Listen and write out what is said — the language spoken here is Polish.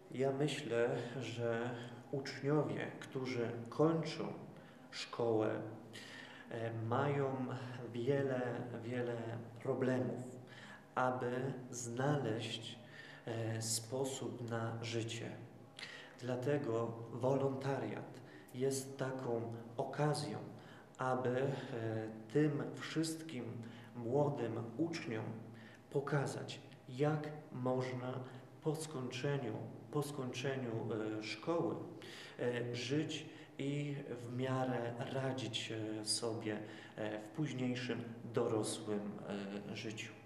Ja myślę, że uczniowie, którzy kończą szkołę, mają wiele problemów, aby znaleźć sposób na życie. Dlatego wolontariat jest taką okazją, aby tym wszystkim młodym uczniom pokazać, jak można po skończeniu szkoły żyć i w miarę radzić sobie w późniejszym dorosłym życiu.